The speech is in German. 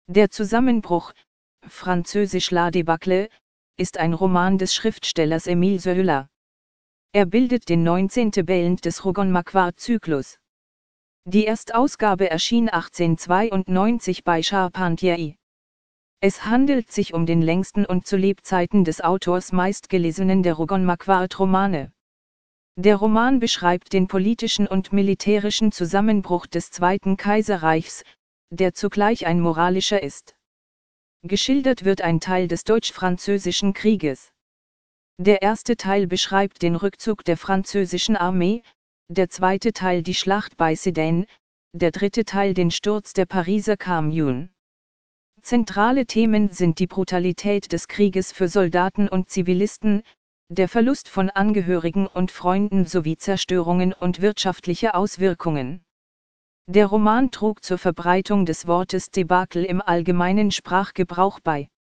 Der Zusammenbruch, französisch La Débâcle, ist ein Roman des Schriftstellers Émile Zola. Er bildet den 19. Band des Rougon-Macquart-Zyklus. Die Erstausgabe erschien 1892 bei Charpentier. Es handelt sich um den längsten und zu Lebzeiten des Autors meistgelesenen der Rougon-Macquart-Romane. Der Roman beschreibt den politischen und militärischen Zusammenbruch des Zweiten Kaiserreichs, der zugleich ein moralischer ist. Geschildert wird ein Teil des Deutsch-Französischen Krieges. Der erste Teil beschreibt den Rückzug der französischen Armee, der zweite Teil die Schlacht bei Sedan, der dritte Teil den Sturz der Pariser Commune. Zentrale Themen sind die Brutalität des Krieges für Soldaten und Zivilisten, der Verlust von Angehörigen und Freunden sowie Zerstörungen und wirtschaftliche Auswirkungen. Der Roman trug zur Verbreitung des Wortes Debakel im allgemeinen Sprachgebrauch bei.